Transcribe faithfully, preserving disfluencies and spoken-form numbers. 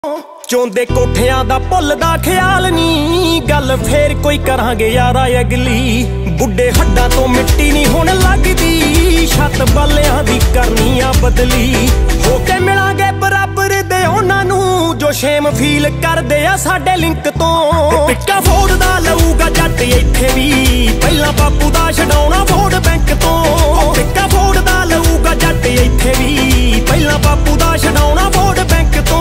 ਚੋਂਦੇ ਕੋਠਿਆਂ ਦਾ ਭੁੱਲਦਾ ਖਿਆਲ ਨੀ, ਗੱਲ ਫੇਰ ਕੋਈ ਕਰਾਂਗੇ ਯਾਰਾ ਅਗਲੀ। ਬੁੱਢੇ ਹੱਡਾਂ ਤੋਂ ਮਿੱਟੀ ਨਹੀਂ ਹੁਣ ਲੱਗਦੀ, ਛੱਤ ਬਾਲਿਆਂ ਦੀ ਕਰਨੀ ਆ ਬਦਲੀ। ਹੋ ਕੇ ਮਿਲਾਂਗੇ ਬਰਾਬਰ ਦੇ ਉਹਨਾਂ ਨੂੰ ਜੋ ਸ਼ੇਮ ਫੀਲ ਕਰਦੇ ਆ ਸਾਡੇ ਲਿੰਕ ਤੋਂ। ਟਿੱਕਾ ਫੋੜਦਾ ਲਊਗਾ ਜੱਟ ਇੱਥੇ ਵੀ, ਪਹਿਲਾਂ ਬਾਪੂ ਦਾ ਛਡਾਉਣਾ